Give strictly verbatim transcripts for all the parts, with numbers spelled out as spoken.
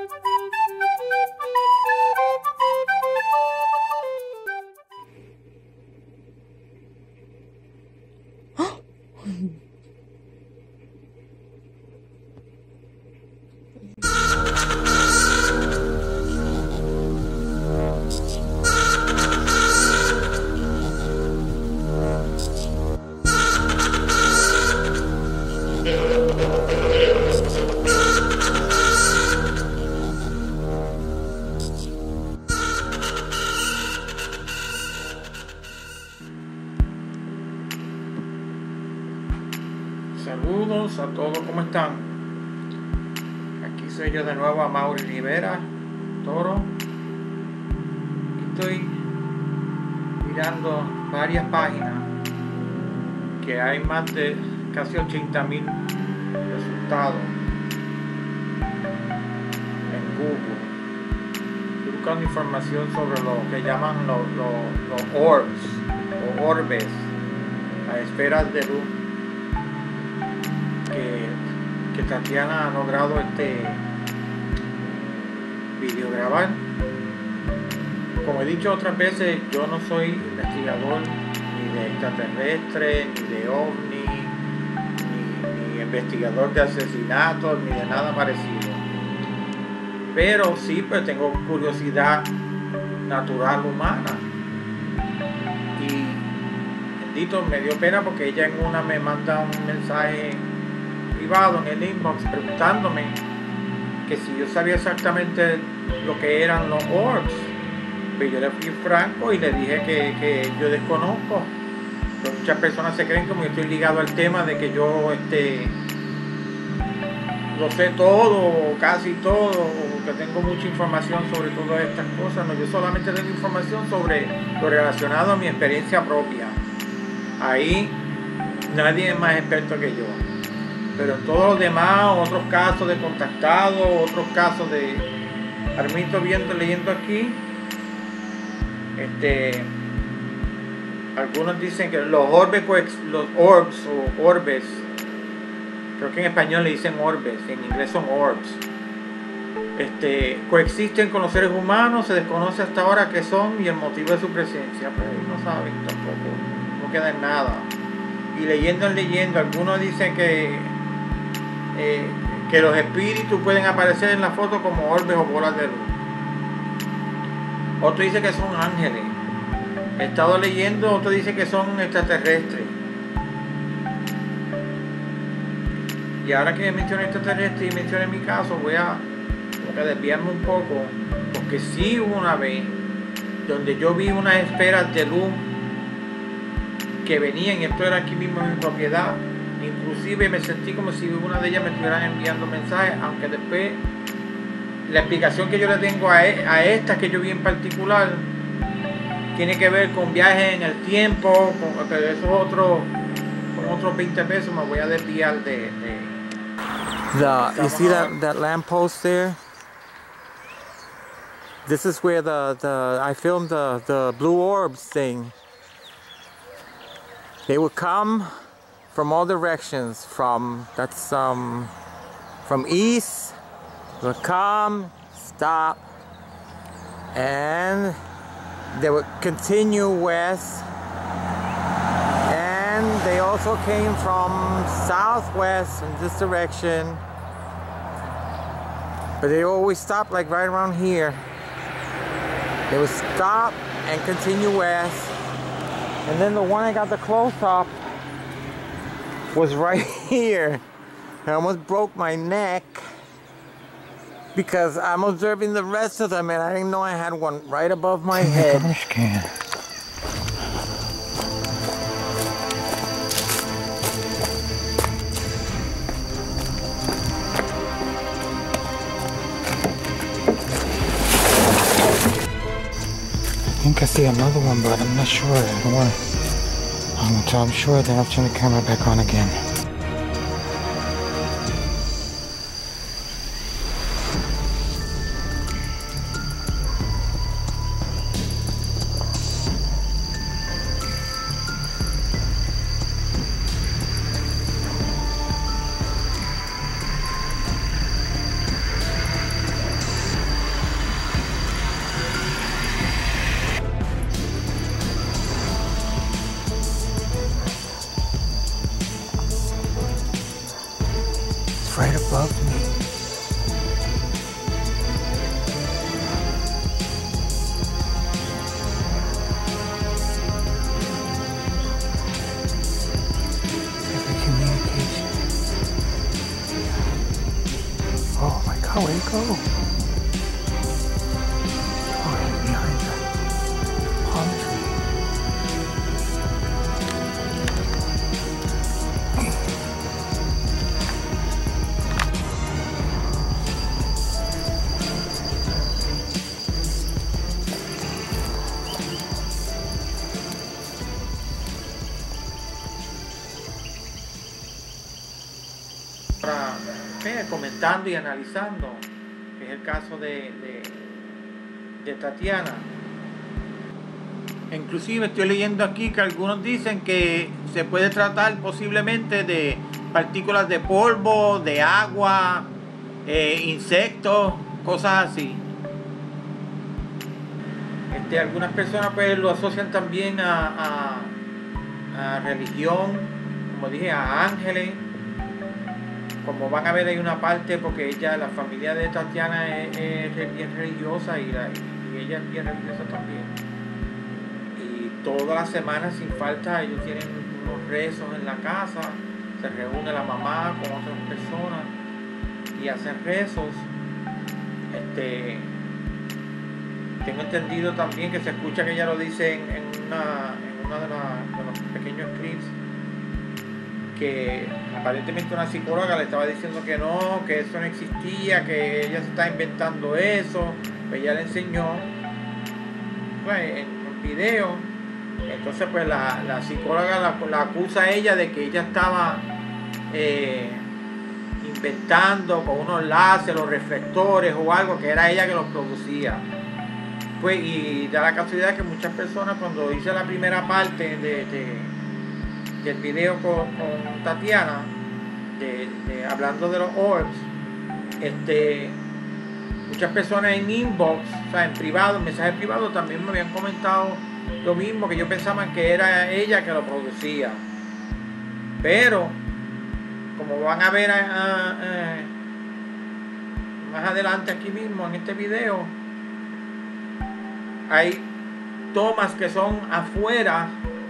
Saludos a todos, ¿cómo están? Aquí soy yo de nuevo, Amaury Rivera Toro. Estoy mirando varias páginas que hay más de casi ochenta mil resultados en Google. Estoy buscando información sobre lo que llaman los, los, los orbs o orbes, las esferas de luz que, que Tatiana ha logrado este videograbar. Como he dicho otras veces, yo no soy investigador ni de extraterrestres, ni de ovni, ni, ni investigador de asesinatos, ni de nada parecido. Pero sí, pues tengo curiosidad natural humana. Y bendito, me dio pena porque ella en una me manda un mensaje privado en el inbox preguntándome que si yo sabía exactamente lo que eran los orbs. Pero yo le fui franco y le dije que, que yo desconozco. Pero muchas personas se creen como yo estoy ligado al tema de que yo este lo sé todo, o casi todo, o que tengo mucha información sobre todas estas cosas. No, yo solamente tengo información sobre lo relacionado a mi experiencia propia. Ahí nadie es más experto que yo. Pero en todos los demás, otros casos de contactados, otros casos de Armito viendo, leyendo aquí, este, algunos dicen que los orbes, los orbs o orbes, creo que en español le dicen orbes, en inglés son orbs, este, coexisten con los seres humanos, se desconoce hasta ahora qué son y el motivo de su presencia, pero ellos no saben tampoco, no queda en nada. Y leyendo en leyendo, algunos dicen que eh, que los espíritus pueden aparecer en la foto como orbes o bolas de luz. Otro dice que son ángeles. He estado leyendo, otro dice que son extraterrestres. Y ahora que mencioné extraterrestres y mencioné mi caso, voy a, voy a desviarme un poco, porque sí hubo una vez donde yo vi unas esferas de luz que venían, y esto era aquí mismo en mi propiedad. Inclusive me sentí como si una de ellas me estuvieran enviando mensajes, aunque después la explicación que yo le tengo a, e, a esta que yo vi en particular tiene que ver con viajes en el tiempo, con, pero eso es otro, con otros veinte pesos. Me voy a desviar de... de the, you see that, that lamppost there? This is where the, the I filmed the, the blue orbs thing. They would come from all directions, from that's um from east, would come, stop, and they would continue west, and they also came from southwest in this direction, but they always stop like right around here. They would stop and continue west, and then the one I got the close up was right here. I almost broke my neck because I'm observing the rest of them and I didn't know I had one right above my head. I think I see another one, but I'm not sure. I don't want to. Until I'm sure, then I'll turn the camera back on again. Oh, where'd he go? Oh, he's behind the palm tree. Para, eh, comentando y analizando, que es el caso de, de, de Tatiana. Inclusive estoy leyendo aquí que algunos dicen que se puede tratar posiblemente de partículas de polvo, de agua, eh, insectos, cosas así. Este, algunas personas pues lo asocian también a, a, a religión, como dije, a ángeles. Como van a ver, hay una parte, porque ella, la familia de Tatiana es, es bien religiosa y, la, y ella es bien religiosa también. Y todas las semanas, sin falta, ellos tienen unos rezos en la casa, se reúne la mamá con otras personas y hacen rezos. Este, tengo entendido también que se escucha que ella lo dice en, en una, en una de, la, de los pequeños clips, que aparentemente una psicóloga le estaba diciendo que no, que eso no existía, que ella se está inventando eso. Pues ella le enseñó pues, en el video. Entonces pues la, la psicóloga la, la acusa a ella de que ella estaba eh, inventando con unos láseres, los reflectores o algo, que era ella que los producía. Pues, y da la casualidad que muchas personas, cuando hice la primera parte de, de del video con, con Tatiana, de, de, hablando de los orbs, este, muchas personas en inbox, o sea, en privado, en mensajes privados, también me habían comentado lo mismo, que yo pensaba que era ella que lo producía. Pero, como van a ver a, a, a, más adelante aquí mismo en este video, hay tomas que son afuera.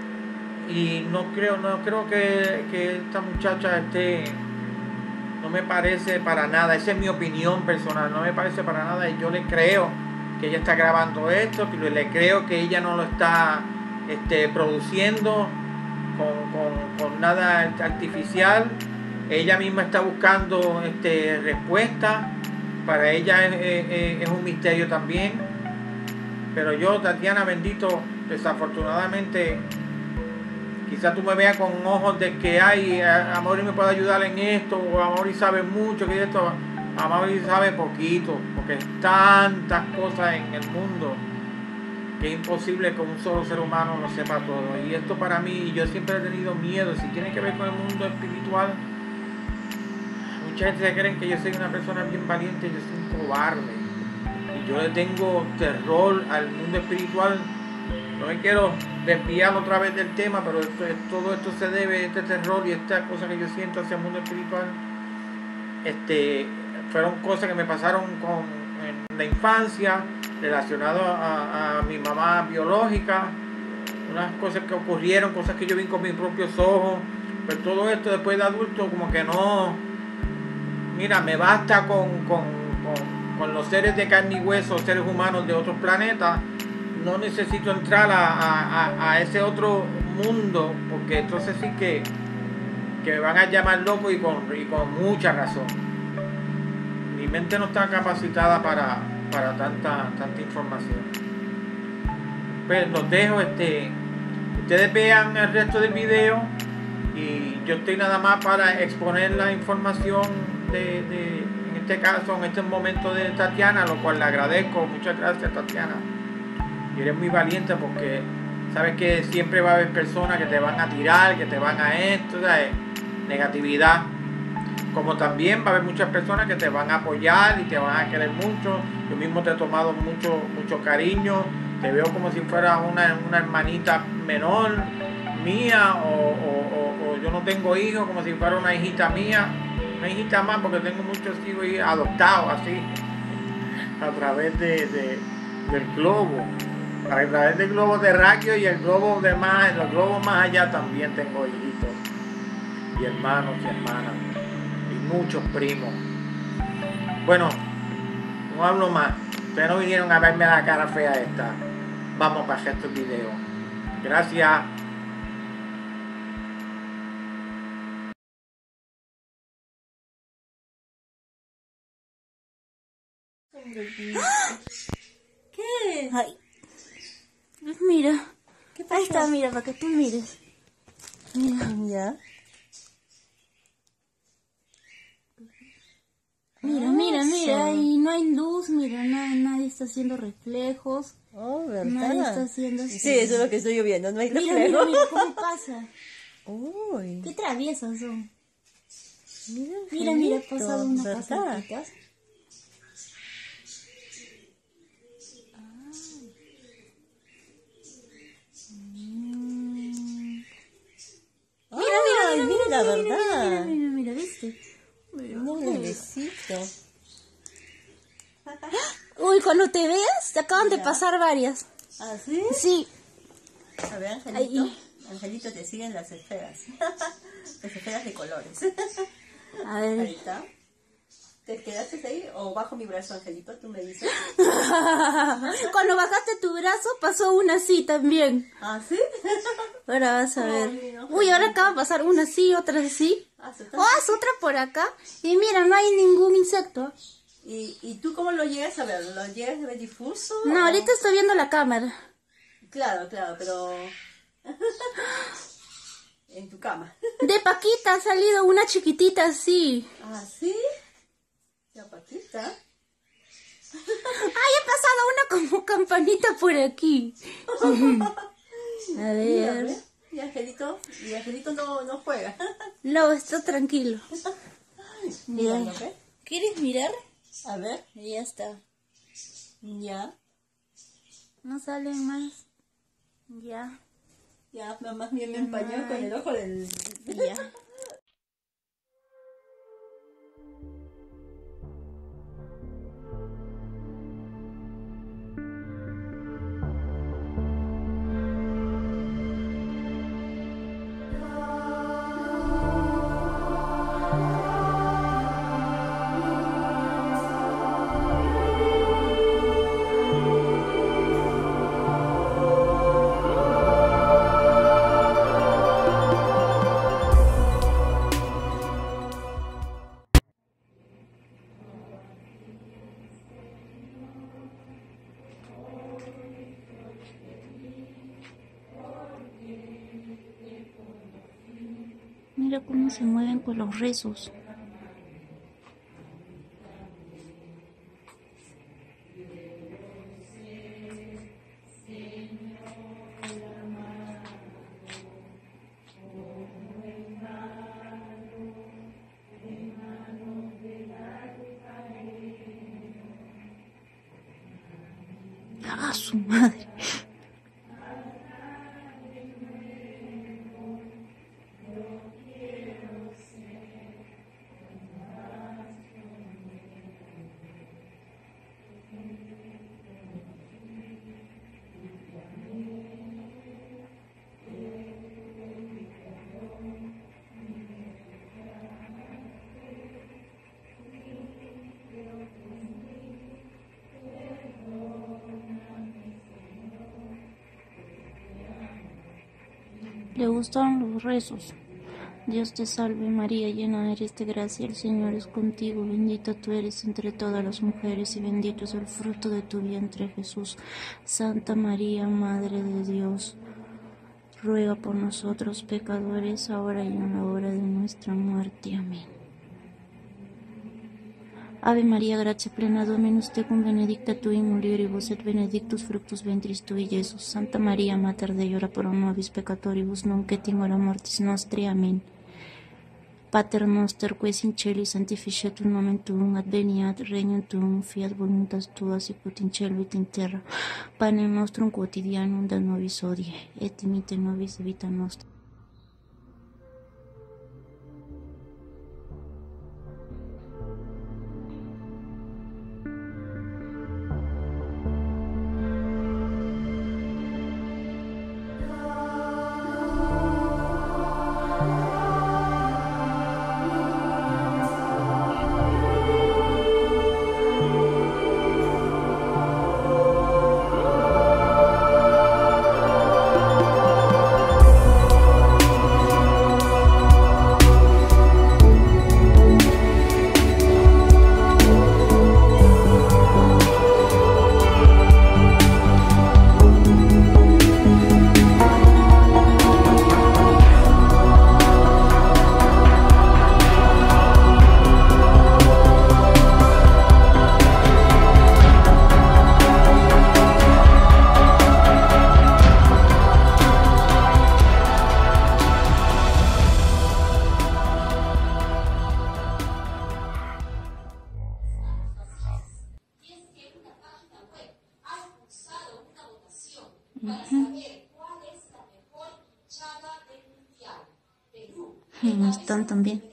Y no creo, no creo que, que esta muchacha esté, no me parece para nada, esa es mi opinión personal, no me parece para nada, y yo le creo que ella está grabando esto, que le creo que ella no lo está este, produciendo con, con, con nada artificial. Ella misma está buscando este, respuestas, para ella es, es, es un misterio también. Pero yo, Tatiana, bendito, desafortunadamente, quizás tú me veas con ojos de que hay, Amaury me puede ayudar en esto, o Amaury sabe mucho, que esto, Amaury sabe poquito, porque hay tantas cosas en el mundo que es imposible que un solo ser humano lo sepa todo. Y esto para mí, yo siempre he tenido miedo, si tiene que ver con el mundo espiritual, mucha gente se cree que yo soy una persona bien valiente, yo soy un cobarde, y yo le tengo terror al mundo espiritual. No me quiero desviar otra vez del tema, pero esto, todo esto se debe, este terror y esta cosa que yo siento hacia el mundo espiritual, este, fueron cosas que me pasaron con, en la infancia, relacionadas a, a mi mamá biológica, unas cosas que ocurrieron, cosas que yo vi con mis propios ojos. Pero todo esto después de adulto, como que no, mira, me basta con, con, con, con los seres de carne y hueso, seres humanos de otros planetas. No necesito entrar a, a, a ese otro mundo, porque entonces sí que, que me van a llamar loco, y con, y con mucha razón. Mi mente no está capacitada para, para tanta, tanta información. Pues los dejo, este, ustedes vean el resto del video, y yo estoy nada más para exponer la información de, de en este caso, en este momento de Tatiana, lo cual le agradezco. Muchas gracias, Tatiana. Y eres muy valiente, porque sabes que siempre va a haber personas que te van a tirar, que te van a esto, ¿sabes? Negatividad. Como también va a haber muchas personas que te van a apoyar y te van a querer mucho. Yo mismo te he tomado mucho, mucho cariño. Te veo como si fuera una, una hermanita menor mía, o, o, o, o yo no tengo hijos, como si fuera una hijita mía. Una hijita más, porque tengo muchos hijos adoptados así, a través de, de, del globo. A través del globo terráqueo y el globo de más, los globos más allá también tengo hijitos y hermanos y hermanas y muchos primos. Bueno, No hablo más. Ustedes no vinieron a verme la cara fea esta. Vamos para el resto del video. Gracias. ¿Qué? Ay. Pues mira. ¿Qué pasó? Ahí está, mira, para que tú mires. Mira. Ya. Mira, Ah, mira, mira. sí. Y no hay luz, mira, na- nadie está haciendo reflejos. Oh, Nadie está ¿verdad? haciendo Sí, eso es lo que estoy lloviendo. No hay Mira, reflejo. mira, mira cómo pasa. Uy. Qué traviesos son. Mira, Mira, mira, Angelito, pasado unas ¿verdad? pasaditas. Mira, mira, mira, la verdad. Mira, mira, mira, ¿viste? Un levecito. Uy, cuando te veas, te acaban de Ya. pasar varias. ¿Ah, sí? Sí. A ver, Angelito. Ahí. Angelito, te siguen las esferas. Las esferas de colores. A Ahí ver. está. ¿Te quedaste ahí o bajo mi brazo, Angelito? Tú me dices. Cuando bajaste tu brazo, pasó una así también. ¿Ah, sí? Ahora vas a ver. Ay, no. Uy, ahora acaba de pasar una así, otra así. Ah, sí, Oh, haz otra por acá. Y mira, no hay ningún insecto. ¿Y, ¿Y tú cómo lo llegas a ver? ¿Lo llegas a ver difuso? No, o- ahorita estoy viendo la cámara. Claro, claro, pero... en tu cama. De Paquita ha salido una chiquitita así. ¿Ah, sí? Ya, Paquita. Ay, ha pasado una como campanita por aquí. A Mira, ver. ¿ves? Y Angelito, y Angelito no, no juega. No, está tranquilo. Mira, Mira. ¿no ve? ¿Quieres mirar? A ver, Ya está. ya. No salen más. Ya. Ya, más bien me empañó con el ojo del... Ya. Mira cómo se mueven con los rezos. ¡Ah, su madre! Le gustaron los rezos. Dios te salve María, llena eres de gracia, el Señor es contigo, bendita tú eres entre todas las mujeres y bendito es el fruto de tu vientre Jesús. Santa María, Madre de Dios, ruega por nosotros pecadores, ahora y en la hora de nuestra muerte. Amén. Ave María, gratia plena, Dominus tecum, benedicta tu in mulieribus et benedictus fructus ventris tui, Iesus. Santa María, Mater Dei, ora pro nobis peccatoribus, nunc et in hora mortis nostri. Amén. Pater noster, qui es in celi, sanctificetur nomen tuum, adveniat regnum tuum, fiat voluntas tua, sicut in cielo et in terra. Panem nostrum quotidianum da nobis hodie, et dimitte nobis vita nostra. Uh-huh. No están también.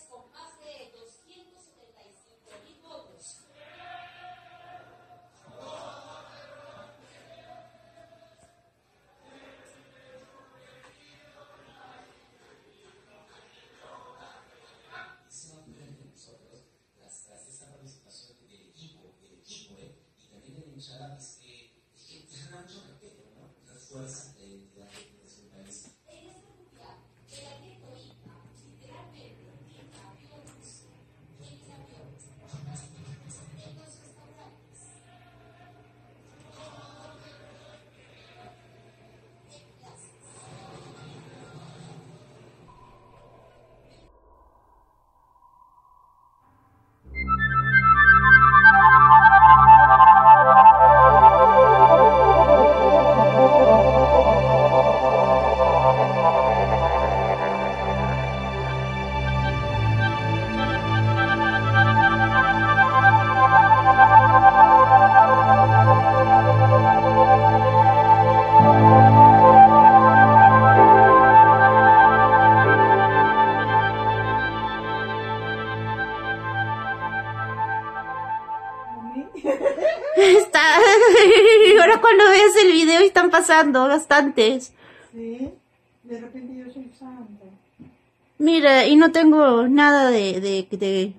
Está... Ahora cuando ves el video están pasando bastantes. Sí, de repente yo soy santa. Mira, y no tengo nada de... de, de...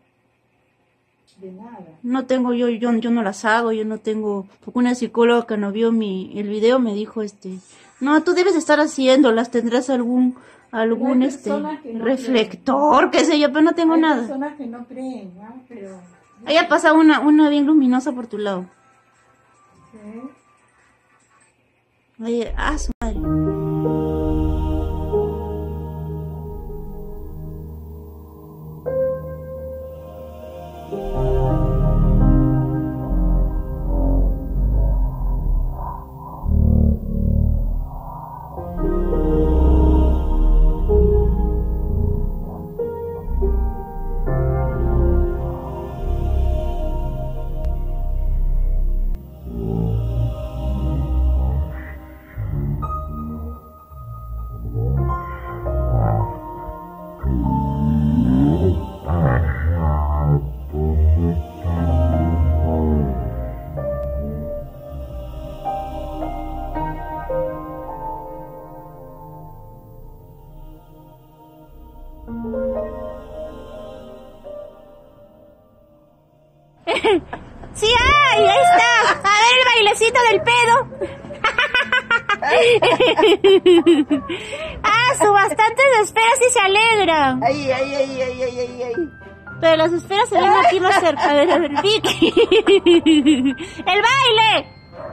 De nada. No tengo, yo, yo, yo no las hago, yo no tengo... Porque una psicóloga que no vio mi, el video me dijo, este... No, tú debes estar haciéndolas, tendrás algún... algún Hay este personas que no reflector, qué sé yo, pero no tengo Hay nada. personas que no creen, ¿no? Pero... Ahí ha pasado una, una bien luminosa por tu lado. Sí. Oye, ah, su madre. Sí, ay, ahí está. A ver el bailecito del pedo. Ah, su bastantes esferas y se alegran. Ay, ay, ay, ay, ay, ay, ay. Pero las esferas se ven aquí más cerca. A ver, a ver, Vicky. ¡El baile!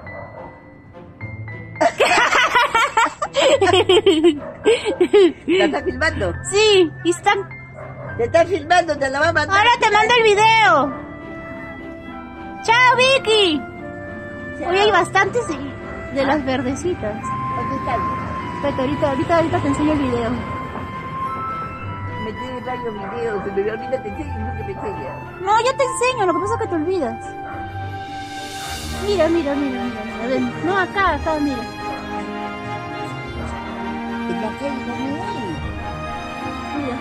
¿Te estás filmando? Sí, y están... Te estás filmando, te la va a mandar. Ahora te mando el video. ¡Chao, Vicky! Chao. Hoy hay bastantes de, de las verdecitas. ¿Dónde están? Espérate, ahorita, ahorita, ahorita te enseño el video. Me tiene varios videos, se me olvida, te enseño y nunca me enseña. No, yo te enseño, lo que pasa es que te olvidas. Mira, mira, mira, mira, mira. Ven. No, acá, acá, mira. En la calle también hay. Mira.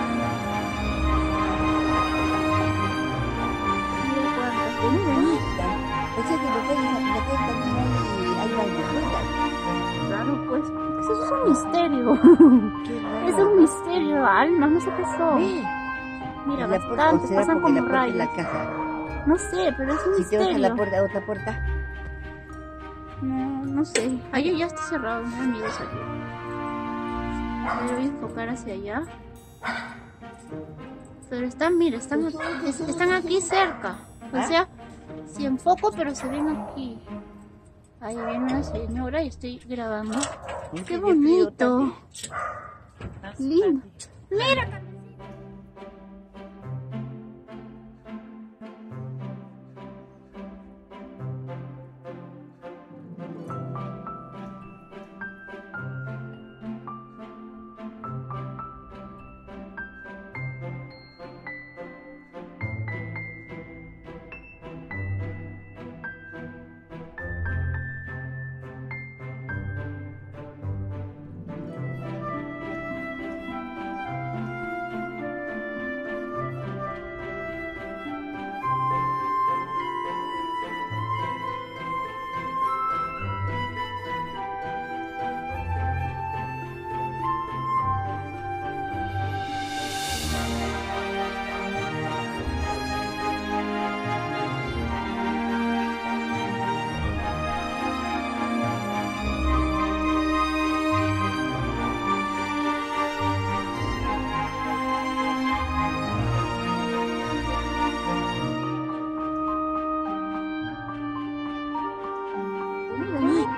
Mira cuántas. Ven, ven. O sea que en la calle, en la calle también hay, hay baldejuelas. Claro, pues. Eso es un misterio. Qué raro. Es un misterio, alma, no sé qué son. Ve. Mira, En la puerta, bastantes, o será pasan porque como la puerta es rayos. la caja. No sé, pero es un Si te vas a la misterio. puerta, a otra puerta. No, no sé. Allá ya está cerrado, me da miedo salir. Voy a enfocar hacia allá. Pero están, mira, están, es- están aquí cerca. O sea, si enfoco, pero se ven aquí. Ahí viene una señora y estoy grabando. ¡Qué Tiene frío bonito! Lindo. Mira.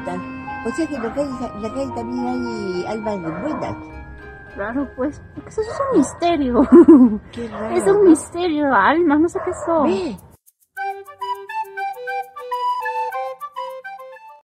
gusta. O sea que en la calle, en la calle también hay almas buenas. Claro, pues, porque eso es un misterio. Qué raro. Es un ¿no? misterio, almas, no sé qué son. Ve,